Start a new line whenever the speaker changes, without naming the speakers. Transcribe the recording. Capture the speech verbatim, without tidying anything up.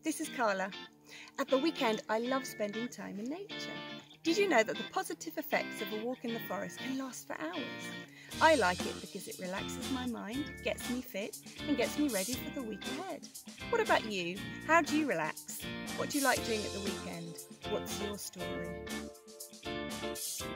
this is Carla. At the weekend, I love spending time in nature. Did you know that the positive effects of a walk in the forest can last for hours? I like it because it relaxes my mind, gets me fit, and gets me ready for the week ahead. What about you? How do you relax? What do you like doing at the weekend? What's your story?